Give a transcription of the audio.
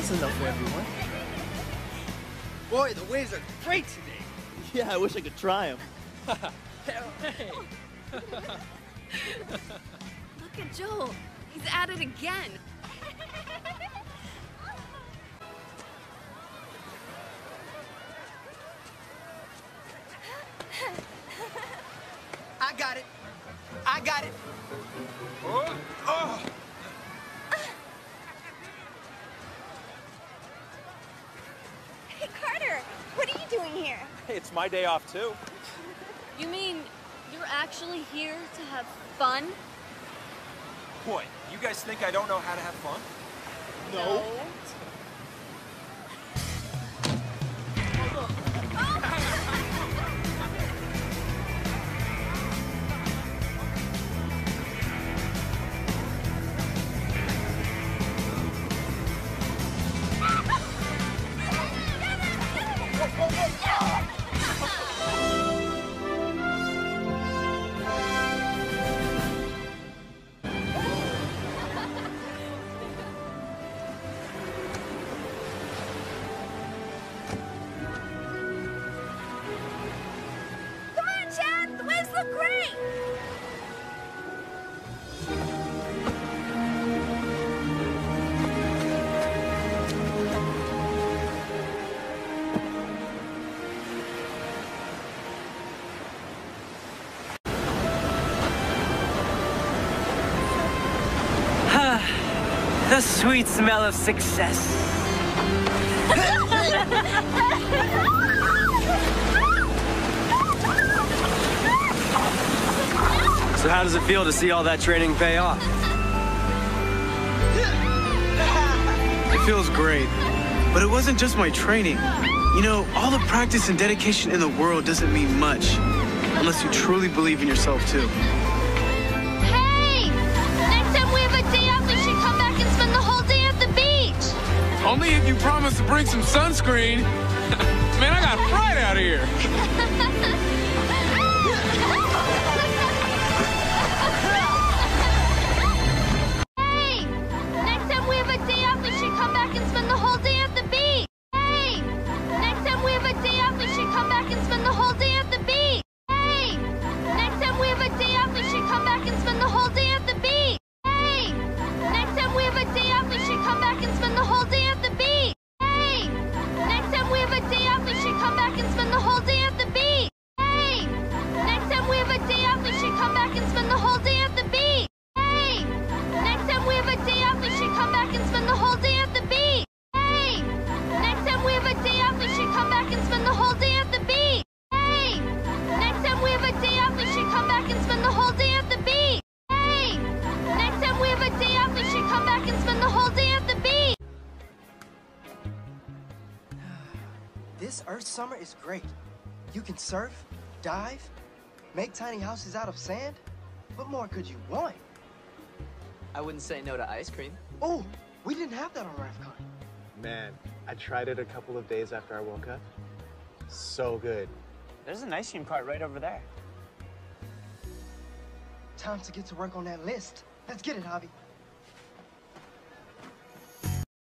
That's enough for everyone. Boy, the waves are great today. Yeah, I wish I could try them. Hey. Look at Joel. He's at it again. I got it. I got it. Oh. Oh. Hey, Carter, what are you doing here? Hey, it's my day off too. You mean you're actually here to have fun? Boy, you guys think I don't know how to have fun? No. Come on, Chad! The waves look great! The sweet smell of success. So how does it feel to see all that training pay off? It feels great, but it wasn't just my training. You know, all the practice and dedication in the world doesn't mean much unless you truly believe in yourself too. Hey! Next time we have a day off, we should come back and spend the whole day at the beach! Only if you promise to bring some sunscreen. Man, I got fried out here. Hey! Next time we have a day off, we should come back and spend the whole day at the beach! Hey! Next time we have a day off, we should come back and spend the whole day at the beach! Hey! Next time we have a day off, we should come back and spend the whole day at the beach! Hey! Next time we have a day off, we should come back and spend the whole day at the beach! Hey! Next time we have a day off, we should come back and spend the whole day at the beach! Hey! Next time we have a day off, we should come back and spend the whole day at the beach! Hey! Next time we have a day off, we should come back and spend the whole day at the beach! Hey! Next time we have a day off, we should come back and spend the whole day at the beach! Hey! Next time we have a day off, we should come back and spend the whole day at the beach! Hey! Next time we have a day off, we should come back and spend the whole day at the beach! This Earth summer is great. You can surf, dive, make tiny houses out of sand. What more could you want? I wouldn't say no to ice cream. Oh, we didn't have that on RAFCON. Man, I tried it a couple of days after I woke up. So good. There's an ice cream cart right over there. Time to get to work on that list. Let's get it, Javi.